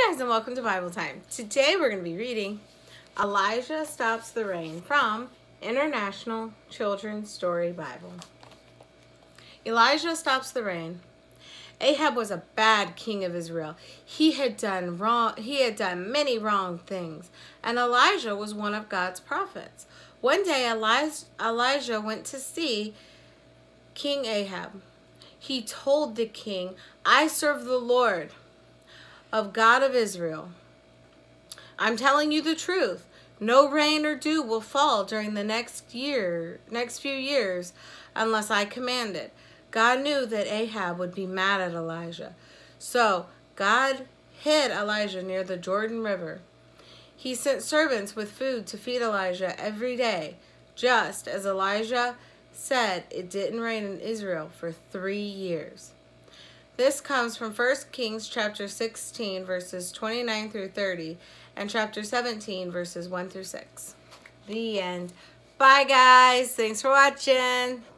Hi guys and welcome to Bible Time. Today we're going to be reading Elijah Stops the Rain from International Children's Story Bible. Elijah stops the rain. Ahab was a bad king of Israel. He had done many wrong things, and Elijah was one of God's prophets. One day Elijah went to see King Ahab. He told the king, "I serve the Lord of God of Israel. I'm telling you the truth. No rain or dew will fall during the next few years unless I command it." God knew that Ahab would be mad at Elijah. So God hid Elijah near the Jordan River. He sent servants with food to feed Elijah every day. Just as Elijah said, it didn't rain in Israel for 3 years. This comes from 1 Kings chapter 16, verses 29 through 30, and chapter 17, verses 1 through 6. The end. Bye, guys. Thanks for watching.